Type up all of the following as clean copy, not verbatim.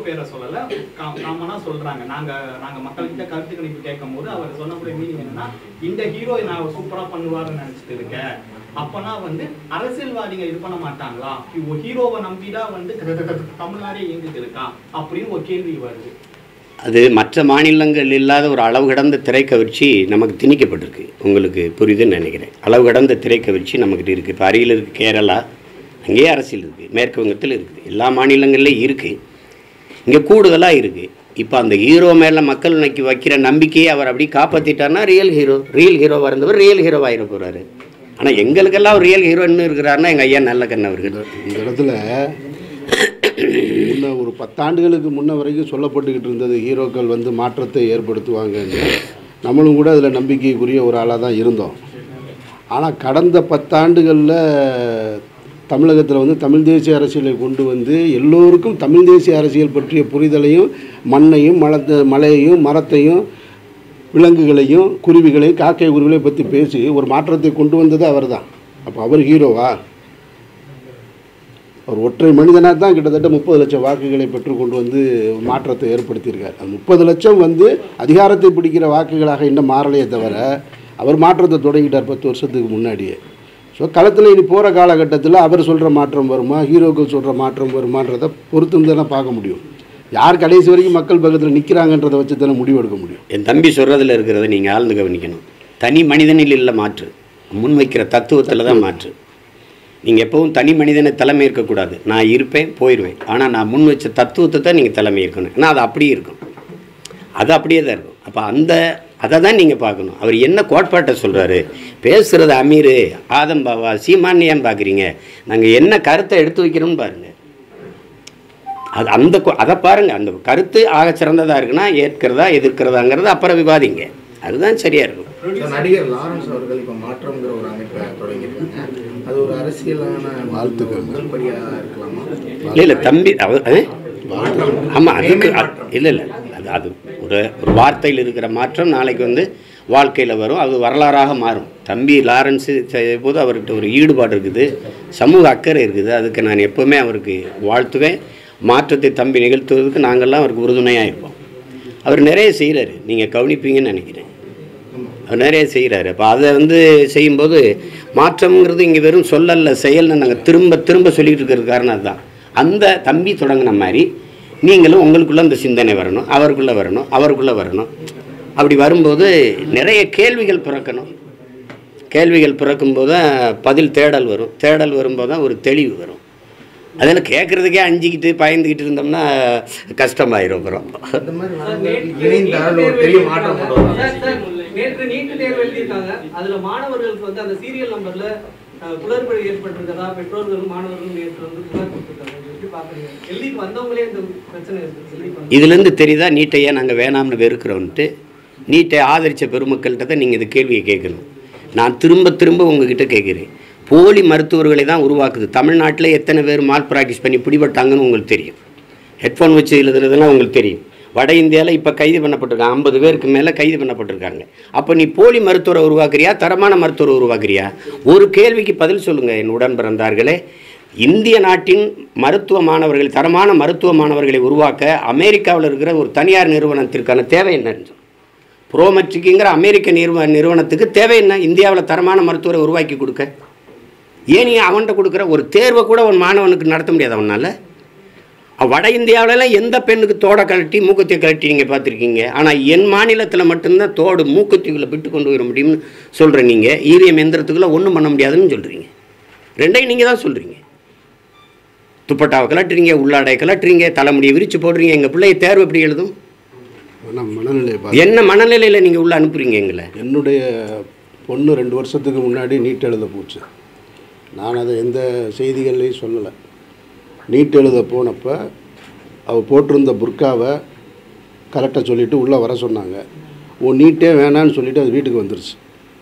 பேரை சொல்லல, காமனா சொல்றாங்க. நாங்க மக்கள்கிட்ட கருத்து கணிப்பு கேட்கும் போது அவர் சொன்னக்கூடிய மீனிங் என்னன்னா, இந்த ஹீரோ நான் சூப்பரா பண்ணுவாருன்னு நினைச்சிட்டு இருக்கேன். அப்பனா அரசியல்வாதிகள் இது பண்ண மாட்டாங்களா? ஹீரோவை நம்பிதான் தமிழ்நாடே இயங்கிட்டு இருக்கான் அப்படின்னு ஒரு கேள்வி வருது. அது மற்ற மாநிலங்கள் இல்லாத ஒரு அளவு கடந்த திரைக்கவர்ச்சி நமக்கு திணிக்கப்பட்டிருக்கு. உங்களுக்கு புரியுதுன்னு நினைக்கிறேன். அளவு கடந்த திரைக்கவர்ச்சி நமக்கிட்ட இருக்குது. இப்போ அருகில் இருக்குது கேரளா, அங்கேயே அரசியல் இருக்குது. மேற்கு வங்கத்தில் இருக்குது. எல்லா மாநிலங்கள்லேயும் இருக்குது. இங்கே கூடுதலாக இருக்குது. இப்போ அந்த ஹீரோ மேலே மக்கள் இன்னைக்கு வைக்கிற நம்பிக்கையை அவர் அப்படி காப்பாற்றிட்டார்னா ரியல் ஹீரோவாக இருந்தவர் ரியல் ஹீரோவாகிட போகிறாரு. ஆனால் எங்களுக்கெல்லாம் ஒரு ரியல் ஹீரோன்னு இருக்கிறாருன்னா எங்கள் ஐயா நல்லக்கண்ண அவர்கள். இந்த இடத்துல முன்ன ஒரு 10 ஆண்டுகளுக்கு முன்ன வரைக்கும் சொல்லப்பட்டுக்கிட்டு இருந்தது ஹீரோக்கள் மாற்றத்தை ஏற்படுத்துவாங்கன்னு. நம்மளும் கூட அதில் நம்பிக்கைக்குரிய ஒரு ஆளாக தான் இருந்தோம். ஆனால் கடந்த 10 ஆண்டுகளில் தமிழகத்தில் தமிழ் தேசிய அரசியலை கொண்டு எல்லோருக்கும் தமிழ் தேசிய அரசியல் பற்றிய புரிதலையும், மண்ணையும் மலையையும் மரத்தையும் விலங்குகளையும் குருவிகளையும் காக்கை குருவிகளையும் பற்றி பேசி ஒரு மாற்றத்தை கொண்டு வந்தது அவர் தான். அப்போ அவர் ஹீரோவா? அவர் ஒற்றை மனிதனாக தான் கிட்டத்தட்ட 30 லட்சம் வாக்குகளை பெற்று கொண்டு மாற்றத்தை ஏற்படுத்தியிருக்கார். அது 30 லட்சம் அதிகாரத்தை பிடிக்கிற வாக்குகளாக இன்னும் மாறலையே தவிர அவர் மாற்றத்தை தொடங்கிட்டார் 10 வருஷத்துக்கு முன்னாடியே. ஸோ களத்தில் இனி போகிற காலகட்டத்தில் அவர் சொல்கிற மாற்றம் வருமா, ஹீரோக்கள் சொல்கிற மாற்றம் வருமானதை பொறுத்து தானே பார்க்க முடியும். யார் கடைசி வரைக்கும் மக்கள் பக்கத்தில் நிற்கிறாங்கன்றதை வச்சு தானே முடிவு எடுக்க முடியும். என் தம்பி சொல்கிறதுல இருக்கிறத நீங்கள் ஆழ்ந்து கவனிக்கணும். தனி மனிதனில் இல்லை மாற்று, முன்வைக்கிற தத்துவத்தில் தான் மாற்று. நீங்கள் எப்பவும் தனி மனிதனை தலைமை இருக்கக்கூடாது. நான் இருப்பேன் போயிடுவேன், ஆனால் நான் முன் வச்ச தத்துவத்தை தான் நீங்கள் தலைமை இருக்கணும். ஏன்னா அது அப்படியே இருக்கும், அது அப்படியே தான் இருக்கும். அப்போ அதை தான் நீங்கள் பார்க்கணும். அவர் என்ன கோட்பாட்டை சொல்கிறாரு, பேசுகிறது அமீர் ஆதம் பாவா சீமான்னு ஏன் பார்க்குறீங்க? நாங்கள் என்ன கருத்தை எடுத்து வைக்கிறோம்னு பாருங்கள். அதை பாருங்கள். அந்த கருத்து ஆக சிறந்ததாக இருக்குன்னா ஏற்கிறதா எதிர்க்கிறதாங்கிறது அப்புறம் விவாதிங்க. அதுதான் சரியாக இருக்கும். நடிகர் லாரன்ஸ் அவர்கள் இப்போ மாற்றம்ங்கிற ஒரு அமைப்பை தொடங்கியிருக்காங்க. அது ஒரு அரசியலான வாழ்த்துக்கள் முதல் படியாக இருக்கலாமா? இல்லை தம்பி ஆமாம், அதுக்கு இல்லை அது ஒரு வார்த்தையில் இருக்கிற மாற்றம் நாளைக்கு வாழ்க்கையில் வரும். அது வரலாறாக மாறும். தம்பி லாரன்ஸு போது அவர்கிட்ட ஒரு ஈடுபாடு இருக்குது, சமூக அக்கறை இருக்குது. அதுக்கு நான் எப்போவுமே அவருக்கு வாழ்த்துவேன். மாற்றத்தை தம்பி நிகழ்த்துவதற்கு நாங்கள்லாம் அவருக்கு உறுதுணையாக இருப்போம். அவர் நிறைய செய்கிறாரு, நீங்கள் கவனிப்பீங்கன்னு நினைக்கிறேன். அவர் நிறைய செய்கிறாரு. அப்போ அதை செய்யும்போது மாற்றம்ங்கிறது இங்கே வெறும் சொல்லல்ல, செயல்னு நாங்கள் திரும்ப சொல்லிகிட்டு இருக்கிறது காரணம் அதுதான். அந்த தம்பி தொடங்கின மாதிரி நீங்களும் உங்களுக்குள்ளே அந்த சிந்தனை வரணும், அவருக்குள்ளே வரணும். அப்படி வரும்போது நிறைய கேள்விகள் பிறக்கணும். கேள்விகள் பிறக்கும்போது தான் பதில் தேடல் வரும். தேடல் வரும்போது தான் ஒரு தெளிவு வரும். அதில் கேட்குறதுக்கே அஞ்சிக்கிட்டு பயந்துக்கிட்டு இருந்தோம்னா கஷ்டமாயிரும். அப்புறம் நேற்று நீட்டு தேர்வு எழுதியிருக்காங்க. அதுல மாணவர்களுக்கு அந்த சீரியல் நம்பர்ல குளறுபடி ஏற்பட்டிருக்கதா பெற்றோர்களும் மாணவர்களும் நேற்று புகார் கொடுத்துருக்காங்க. எப்படி பாக்குறீங்க? எழுதிட்டு வந்தவங்களே இந்த பிரச்சனை இருக்கு. இதுலேருந்து தெரியுதா நீட்டையே நாங்கள் வேணாம்னு வெறுக்கிறோன்ட்டு? நீட்டை ஆதரித்த பெருமக்கள்கிட்ட தான் நீங்கள் இந்த கேள்வியை கேட்கணும். நான் திரும்ப உங்ககிட்ட கேட்குறேன். போலி மருத்துவர்களை தான் உருவாக்குது. தமிழ்நாட்டில் எத்தனை பேர் மால் ப்ராக்டிஸ் பண்ணி பிடிபட்டாங்கன்னு உங்களுக்கு தெரியும். ஹெட்ஃபோன் வச்சு எழுதுறதுலாம் உங்களுக்கு தெரியும். வட இந்தியாவில் இப்போ கைது பண்ணப்பட்டிருக்காங்க, 50 பேருக்கு மேலே கைது பண்ணப்பட்டிருக்காங்க. அப்போ நீ போலி மருத்துவரை உருவாக்குறியா, தரமான மருத்துவரை உருவாக்குறியா? ஒரு கேள்விக்கு பதில் சொல்லுங்கள் என் உடன் பிறந்தார்களே. இந்திய நாட்டின் மருத்துவ மாணவர்கள், தரமான மருத்துவ மாணவர்களை உருவாக்க அமெரிக்காவில் இருக்கிற ஒரு தனியார் நிறுவனத்திற்கான தேவை என்னன்னு ப்ரோமெட்ரிக்குங்கிற அமெரிக்க நிறுவனத்துக்கு தேவை என்ன? இந்தியாவில் தரமான மருத்துவரை உருவாக்கி கொடுக்க. ஏன் நீ அவன்கிட்ட கொடுக்குற ஒரு தேர்வை கூட ஒரு மாணவனுக்கு நடத்த முடியாது அவனால்? வட இந்தியாவிலலாம் எந்த பெண்ணுக்கு தோடை கழட்டி மூக்கத்தை கழட்டி நீங்கள் பார்த்துருக்கீங்க? ஆனால் என் மாநிலத்தில் மட்டும்தான் தோடு மூக்கத்திக்குள்ளே விட்டு கொண்டு வர முடியும்னு சொல்கிறேன். நீங்கள் ஈரியம் எந்திரத்துக்குள்ளே ஒன்றும் பண்ண முடியாதுன்னு சொல்கிறீங்க. ரெண்டையும் நீங்கள் தான் சொல்கிறீங்க. துப்பட்டாவை கலட்டுறீங்க, உள்ளாடை கலட்டுறீங்க, தலைமுடியை விரித்து போடுறீங்க. எங்கள் பிள்ளைய தேர்வு எப்படி எழுதும்? என்ன மனநிலையில் நீங்கள் உள்ளே அனுப்புகிறீங்க எங்களை? என்னுடைய பொண்ணு 2 வருஷத்துக்கு முன்னாடி நீட் எழுத போச்சு. நான் அதை எந்த செய்திகள்லையும் சொல்லலை. நீட் எழுத போனப்போ அவள் போட்டிருந்த புர்காவை கரெக்டாக சொல்லிவிட்டு உள்ளே வர சொன்னாங்க. நீட்டே வேணான்னு சொல்லிவிட்டு அது வீட்டுக்கு வந்துருச்சு.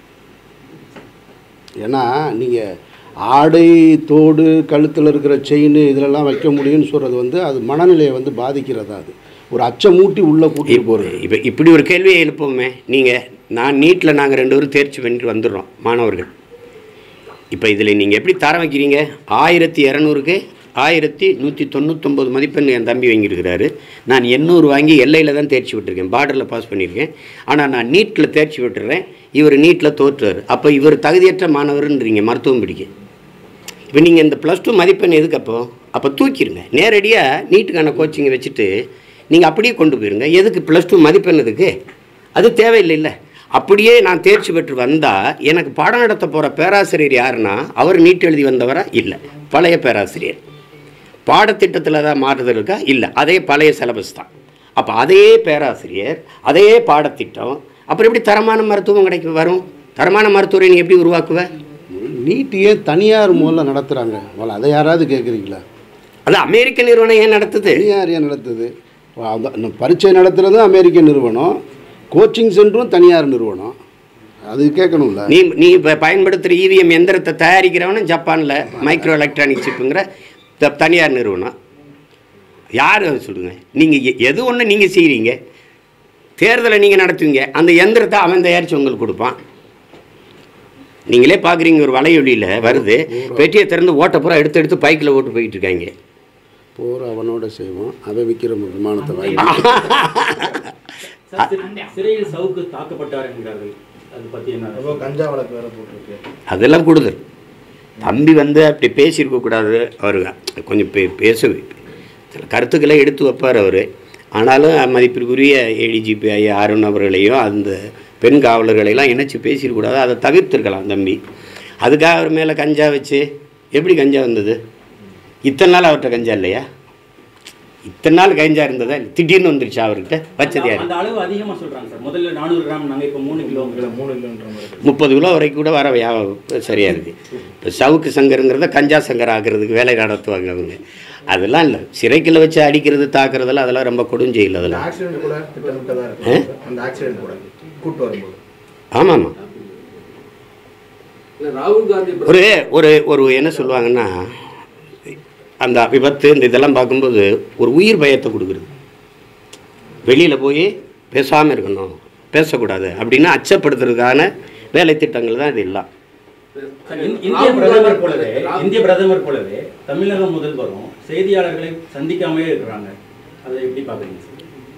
ஏன்னா நீங்கள் ஆடை, தோடு, கழுத்தில் இருக்கிற செயின் இதிலெல்லாம் வைக்க முடியும்னு சொல்கிறது அது மனநிலையை பாதிக்கிறதா? அது ஒரு அச்சமூட்டி உள்ளே கூட்டிகிட்டு போகிறது. இப்போ இப்படி ஒரு கேள்வியை எழுப்போமே. நான் நீட்டில் நாங்கள் 2 பேரும் தேர்ச்சி பண்ணிட்டு வந்துடுறோம் மாணவர்கள். இப்போ இதில் நீங்கள் எப்படி தரம் வைக்கிறீங்க? 1200க்கு 1199 மதிப்பெண் என் தம்பி வாங்கியிருக்கிறாரு. நான் 800 வாங்கி எல்லையில் தான் தேர்ச்சி விட்டுருக்கேன், பார்டரில் பாஸ் பண்ணியிருக்கேன். ஆனால் நான் நீட்டில் தேர்ச்சி விட்டுறேன், இவர் நீட்டில் தோற்றுறார். அப்போ இவர் தகுதியற்ற மாணவர்ன்றீங்க மருத்துவம் படிக்க. இப்போ நீங்கள் இந்த +2 மதிப்பெண் எதுக்கு அப்போ தூக்கிடுங்க. நேரடியாக நீட்டுக்கான கோச்சிங்கை வச்சுட்டு நீங்கள் அப்படியே கொண்டு போயிருங்க. எதுக்கு +2 மதிப்பெண் எதுக்கு? அது தேவையில்லை. இல்லை அப்படியே நான் தேர்ச்சி பெற்று வந்தால் எனக்கு பாடம் நடத்த போகிற பேராசிரியர் யாருன்னா அவர் நீட் எழுதி வந்தவரா? இல்லை, பழைய பேராசிரியர். பாடத்திட்டத்தில் தான் மாறுதல் இருக்கா? இல்லை, அதே பழைய சிலபஸ் தான். அப்போ அதே பேராசிரியர், அதே பாடத்திட்டம், அப்புறம் எப்படி தரமான மருத்துவம் வரும்? தரமான மருத்துவரை நீ எப்படி உருவாக்குவ? நீட்டியே தனியார் மூலம் நடத்துகிறாங்க, அதை யாராவது கேட்குறீங்களா? அது அமெரிக்க நிறுவனம் ஏன் நடத்துது? தனியார் ஏன் நடத்துது? பரீட்சை நடத்துகிறதும் அமெரிக்க நிறுவனம், கோச்சிங் சென்டரும் தனியார் நிறுவனம். அது கேட்கணும்ல. நீ இப்போ பயன்படுத்துகிற இவிஎம் எந்திரத்தை தயாரிக்கிறவனும் ஜப்பானில் மைக்ரோ எலக்ட்ரானிக் சிப்புங்கிற தனியார் நிறுவனம். யார் அதை சொல்லுங்கள்? நீங்கள் எது ஒன்று நீங்கள் செய்கிறீங்க, தேர்தலை நீங்கள் நடத்துவீங்க, அந்த எந்திரத்தை அவன் தயாரித்து உங்களுக்கு கொடுப்பான். நீங்களே பார்க்குறீங்க, ஒரு வலையொலியில் வருது, பெட்டியை திறந்து ஓட்ட பூரா எடுத்து பைக்கில் ஓட்டு போயிட்டு இருக்காங்க. போகிற அவனோட செய்வோம், அவன் விற்கிற விமானத்தை வாங்கி. சிறையில் சவுக்கு தாக்கப்பட்டார் என்கிறார்கள். அது பற்றி என்ன? கஞ்சா வழக்கு வேற போட்டிருக்கு. அதெல்லாம் கூடுதல். தம்பி அப்படி பேசியிருக்கக்கூடாது. அவர் கொஞ்சம் பேச சில கருத்துக்களை எடுத்து வைப்பார் அவர். ஆனாலும் மதிப்பிற்குரிய ஏடிஜிபி ஐயா அருண் அவர்களையும் அந்த பெண் காவலர்களையெல்லாம் இணைச்சி பேசியிருக்கூடாது. அதை தவிர்த்திருக்கலாம் தம்பி. அதுக்காக அவர் மேலே கஞ்சா வச்சு எப்படி கஞ்சா வந்தது? இத்தனை நாள் அவர்கிட்ட கஞ்சா இல்லையா? இத்தனை நாள் கஞ்சா இருந்ததா? திடீர்னு வந்துருச்சு அவர்கிட்ட? வச்சது யார்? அந்த அளவு அதிகமாக சொல்கிறாங்க சார். முதல்ல 400 கிராம், நாங்கள் இப்போ 3 கிலோ 30 கிலோ வரைக்கும் கூட வர சரியாக இருக்குது. இப்போ சவுக்கு சங்கருங்கிறத கஞ்சா சங்கர் ஆக்குறதுக்கு வேலை நடத்துவாங்க அவங்க. அதெல்லாம் இல்லை, சிறைக்குள்ள வச்சு அடிக்கிறது தாக்குறதெல்லாம் அதெல்லாம் ரொம்ப கொடுஞ்செயல். அதெல்லாம் ஆக்சிடென்ட் கூட திட்டமிட்டதாக இருக்கு. அந்த ஆக்சிடென்ட் கூட கூட்டு வரும்போது ஆமாம். ராகுல் காந்தி ஒரு என்ன சொல்லுவாங்கன்னா, அந்த விபத்து இந்த இதெல்லாம் பார்க்கும்போது ஒரு உயிர் பயத்தை கொடுக்குறது. வெளியில் போய் பேசாமல் இருக்கணும், பேசக்கூடாது அப்படின்னு அச்சப்படுத்துறதுக்கான வேலை திட்டங்கள் தான் இது எல்லாம். இந்திய பிரதமர் போலவே தமிழக முதல்வரும் செய்தியாளர்களை சந்திக்காமலே இருக்கிறாங்க. அதை எப்படி பார்க்குறீங்க சார்?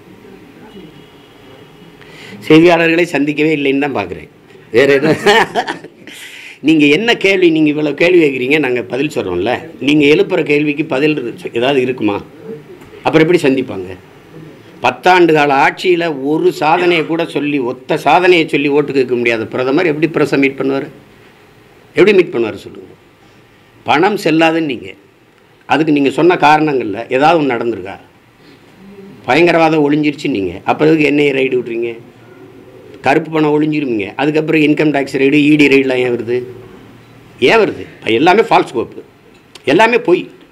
செய்தியாளர்களை சந்திக்கவே இல்லைன்னு தான் பார்க்குறேன். வேறு என்ன? நீங்கள் என்ன கேள்வி, நீங்கள் இவ்வளோ கேள்வி கேட்குறீங்க, நாங்கள் பதில் சொல்கிறோம்ல. நீங்கள் எழுப்புகிற கேள்விக்கு பதில் ஏதாவது இருக்குமா? அப்புறம் எப்படி சந்திப்பாங்க? 10 ஆண்டு கால ஆட்சியில் ஒரு சாதனையை கூட சொல்லி, ஒத்த சாதனையை சொல்லி ஓட்டு கேட்க முடியாத பிரதமர் எப்படி பிரஸை மீட் பண்ணுவார்? எப்படி மீட் பண்ணுவார் சொல்லுங்கள்? பணம் செல்லாதுன்னு நீங்கள் அதுக்கு நீங்கள் சொன்ன காரணங்களில் ஏதாவது ஒன்று நடந்திருக்கா? பயங்கரவாதம் ஒழிஞ்சிருச்சு நீங்கள், அப்புறம் அதுக்கு என்ஐஏ ரைடு விட்றீங்க, கருப்பு பணம் ஒழிஞ்சிருவீங்க, அதுக்கப்புறம் இன்கம் டேக்ஸ் ரைடு, இடி ரைடெலாம் ஏன் வருது? எல்லாமே ஃபால்ஸ் கோப்பு, எல்லாமே பொய்.